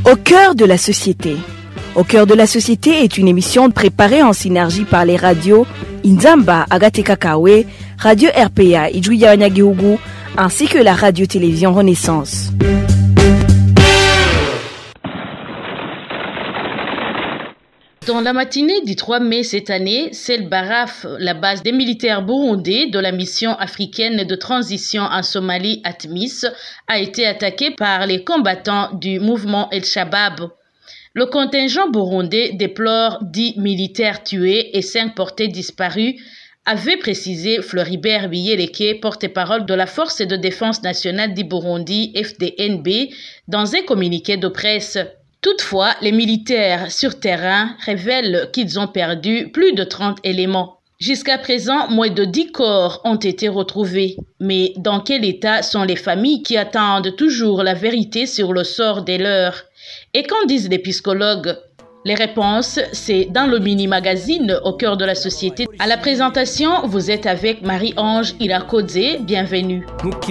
Au cœur de la société. Au cœur de la société est une émission préparée en synergie par les radios Inzamba, Agatekakawe, Radio RPA, Ijouya-Wanyagihugu, ainsi que la radio-télévision Renaissance. Dans la matinée du 3 mai cette année, Sel Baraf, la base des militaires burundais de la mission africaine de transition en Somalie ATMIS, a été attaquée par les combattants du mouvement El-Shabaab. Le contingent burundais déplore 10 militaires tués et 5 portés disparus, avait précisé Floribert Biyeleke, porte-parole de la Force de défense nationale du Burundi, FDNB, dans un communiqué de presse. Toutefois, les militaires sur terrain révèlent qu'ils ont perdu plus de 30 éléments. Jusqu'à présent, moins de 10 corps ont été retrouvés. Mais dans quel état sont les familles qui attendent toujours la vérité sur le sort des leurs? Et qu'en disent les psychologues? Les réponses, c'est dans le mini-magazine Au cœur de la société. À la présentation, vous êtes avec Marie-Ange Irakodze. Bienvenue.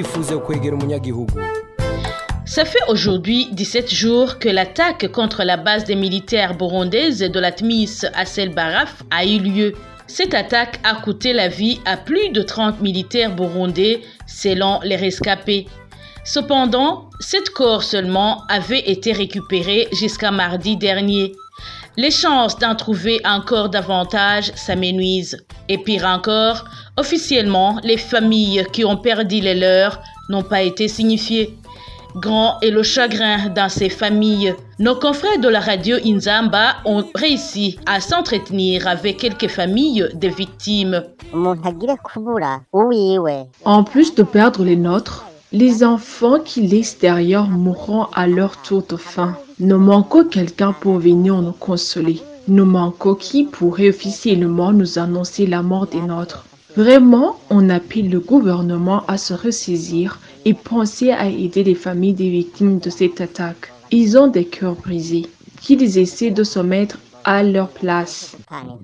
Ça fait aujourd'hui 17 jours que l'attaque contre la base des militaires burundaises de l'ATMIS à Sel Baraf a eu lieu. Cette attaque a coûté la vie à plus de 30 militaires burundais selon les rescapés. Cependant, 7 corps seulement avaient été récupérés jusqu'à mardi dernier. Les chances d'en trouver encore davantage s'amenuisent. Et pire encore, officiellement, les familles qui ont perdu les leurs n'ont pas été signifiées. Grand est le chagrin dans ces familles. Nos confrères de la radio Inzamba ont réussi à s'entretenir avec quelques familles de victimes. En plus de perdre les nôtres, les enfants qui laissent derrière mourront à leur tour de faim. Nous manquons quelqu'un pour venir nous consoler. Nous manquons qui pourrait officiellement nous annoncer la mort des nôtres. Vraiment, on appelle le gouvernement à se ressaisir et penser à aider les familles des victimes de cette attaque. Ils ont des cœurs brisés, qu'ils essaient de se mettre à leur place.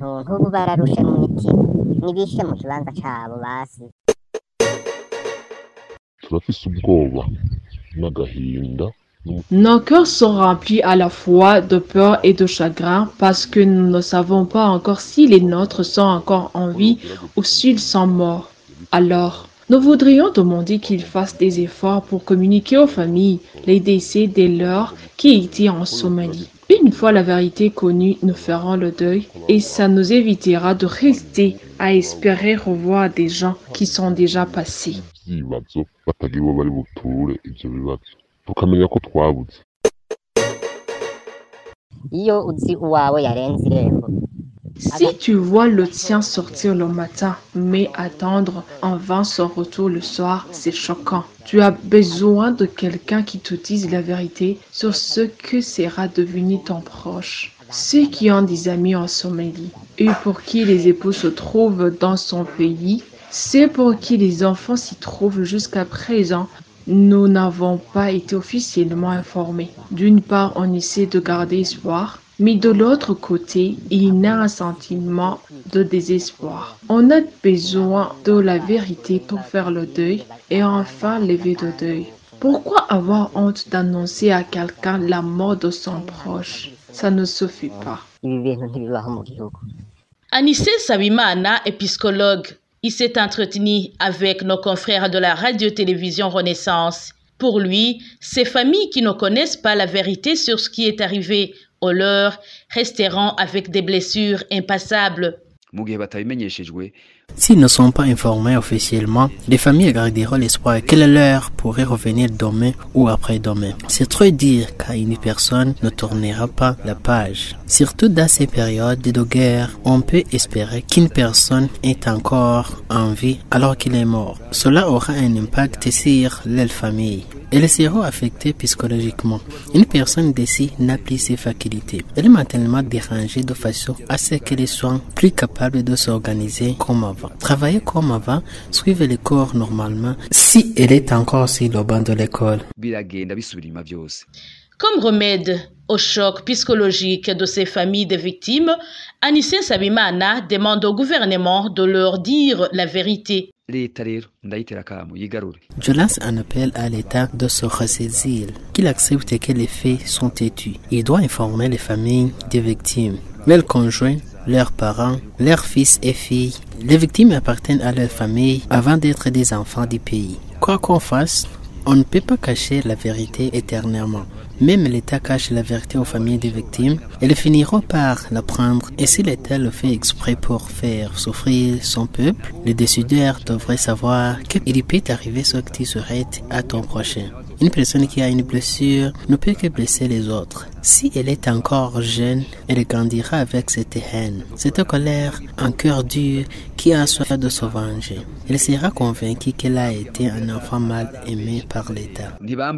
Nos cœurs sont remplis à la fois de peur et de chagrin parce que nous ne savons pas encore si les nôtres sont encore en vie ou s'ils sont morts. Alors, nous voudrions demander qu'ils fassent des efforts pour communiquer aux familles les décès des leurs qui étaient en Somalie. Une fois la vérité connue, nous ferons le deuil et ça nous évitera de rester à espérer revoir des gens qui sont déjà passés. Si tu vois le tien sortir le matin, mais attendre en vain son retour le soir, c'est choquant. Tu as besoin de quelqu'un qui te dise la vérité sur ce que sera devenu ton proche. Ceux qui ont des amis en Somalie et pour qui les époux se trouvent dans son pays, ceux pour qui les enfants s'y trouvent jusqu'à présent, nous n'avons pas été officiellement informés. D'une part, on essaie de garder espoir, mais de l'autre côté, il y a un sentiment de désespoir. On a besoin de la vérité pour faire le deuil et enfin lever le deuil. Pourquoi avoir honte d'annoncer à quelqu'un la mort de son proche? Ça ne suffit pas. Anissé Sabimana est psychologue. Il s'est entretenu avec nos confrères de la radio-télévision Renaissance. Pour lui, ces familles qui ne connaissent pas la vérité sur ce qui est arrivé aux leurs resteront avec des blessures impassables. S'ils ne sont pas informés officiellement, les familles garderont l'espoir que le leur pourrait revenir demain ou après-demain. C'est trop dire car une personne ne tournera pas la page. Surtout dans ces périodes de guerre, on peut espérer qu'une personne est encore en vie alors qu'il est mort. Cela aura un impact sur leur famille. Elles seront affectées psychologiquement. Une personne d'ici n'a plus ses facultés. Elle est mentalement dérangée de façon à ce qu'elle soit plus capable de s'organiser comme avant. Travailler comme avant, suivre les cours normalement, si elle est encore sur le banc de l'école. Comme remède au choc psychologique de ces familles de victimes, Anissé Sabimana demande au gouvernement de leur dire la vérité. Je lance un appel à l'État de se ressaisir, qu'il accepte que les faits sont têtus. Il doit informer les familles des victimes, leurs conjoints, leurs parents, leurs fils et filles. Les victimes appartiennent à leur famille avant d'être des enfants du pays. Quoi qu'on fasse, on ne peut pas cacher la vérité éternellement. Même l'État cache la vérité aux familles des victimes, elles finiront par l'apprendre. Et si l'État le fait exprès pour faire souffrir son peuple, les décideurs devraient savoir qu'il peut arriver ce qui serait à ton prochain. Une personne qui a une blessure ne peut que blesser les autres. Si elle est encore jeune, elle grandira avec cette haine, cette colère, un cœur dur qui a soif de se venger. Elle sera convaincue qu'elle a été un enfant mal aimé par l'État.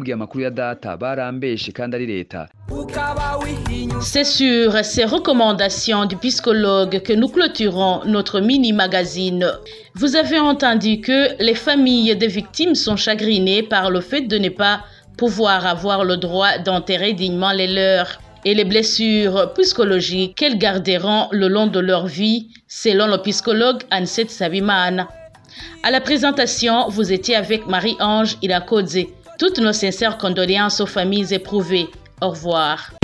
C'est sur ces recommandations du psychologue que nous clôturons notre mini-magazine. Vous avez entendu que les familles des victimes sont chagrinées par le fait de ne pas pouvoir avoir le droit d'enterrer dignement les leurs et les blessures psychologiques qu'elles garderont le long de leur vie, selon le psychologue Anset Sabiman. À la présentation, vous étiez avec Marie-Ange Ilakodze. Toutes nos sincères condoléances aux familles éprouvées. Au revoir.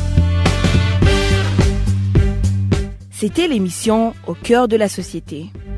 C'était l'émission Au cœur de la société.